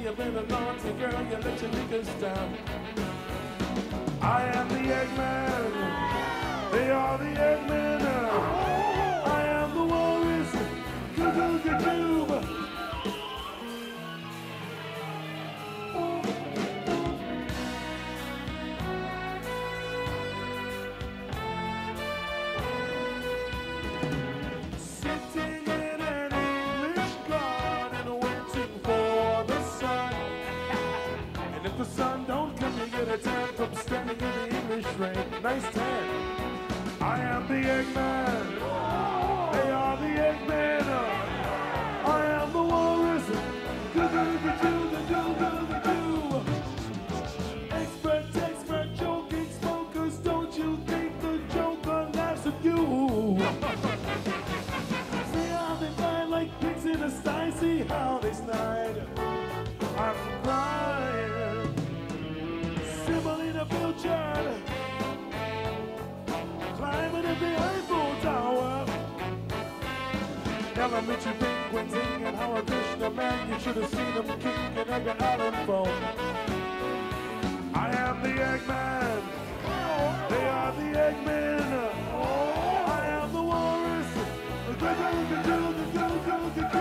you've been a naughty girl, you let your niggas down. I am the Eggman, they are the Eggmen. I am the Walrus, Cube. The sun don't come, you get a tan from standing in the English rain. Nice tan. I am the Eggman. They are the Eggmen. I am the Walrus. Expert, joking smokers. Don't you think the Joker laughs at you? See how they fly like pigs in a sty. See how they slide. I'm crying. Symbol in a future, climbing at the Eiffel Tower. Elementary penguins singing how I wish the man. You should have seen them kicking at the Allen phone. I am the Eggman. They are the Eggmen. I am the Walrus.